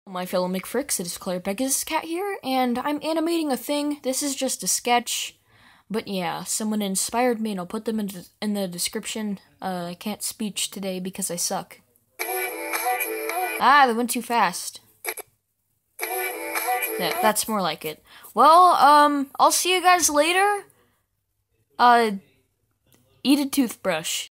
My fellow McFricks, it is Claire Pegasus Cat here, and I'm animating a thing. This is just a sketch, but yeah, someone inspired me, and I'll put them in the description. I can't speech today because I suck. Ah, they went too fast. Yeah, that's more like it. Well, I'll see you guys later. Eat a toothbrush.